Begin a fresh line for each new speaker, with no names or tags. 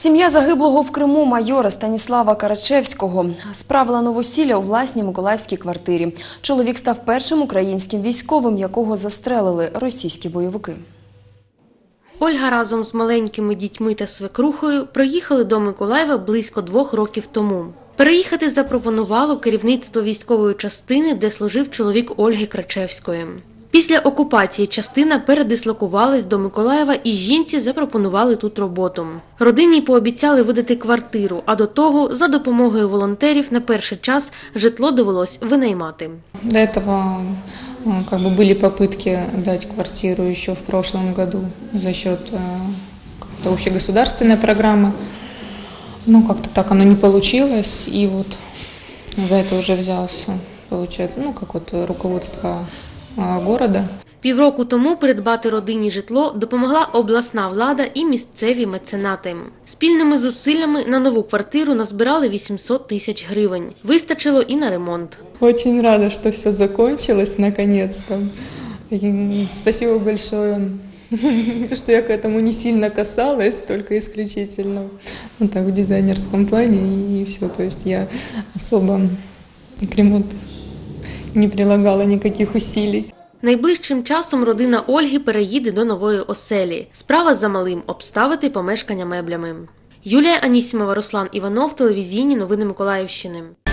Сім'я загиблого в Криму майора Станіслава Карачевського справила новосілля у власній миколаївській квартирі. Чоловік став першим українським військовим, якого застрелили російські бойовики.
Ольга разом з маленькими дітьми та свекрухою приїхали до Миколаєва близько 2 років тому. Переїхати запропонувало керівництво військової частини, де служив чоловік Ольги Карачевської. Після окупації частина передислокувалась до Миколаєва і жінці запропонували тут роботу. Родині пообіцяли видати квартиру, а до того за допомогою волонтерів на перший час житло довелось винаймати.
До этого были попытки дать квартиру ще в прошлом году за счет общегосударственной программы. Как-то так оно не получилось, и вот за это уже взялся, получается, руководство города.
Півроку тому придбати родині житло допомогла обласна влада і місцеві меценати. Спільними зусиллями на нову квартиру назбирали 800 тисяч гривень. Вистачило і на ремонт.
Очень рада, что все закончилось наконец-то. Спасибо большое, что я к этому не сильно касалась, только исключительно в дизайнерском плане и все. То есть я особо к ремонту не прилагала никаких усилий.
Найближчим часом родина Ольги переїде до нової оселі. Справа за малим – обставити помешкання меблями. Юлія Анісімова, Руслан Іванов, телевізійні новини Миколаївщини.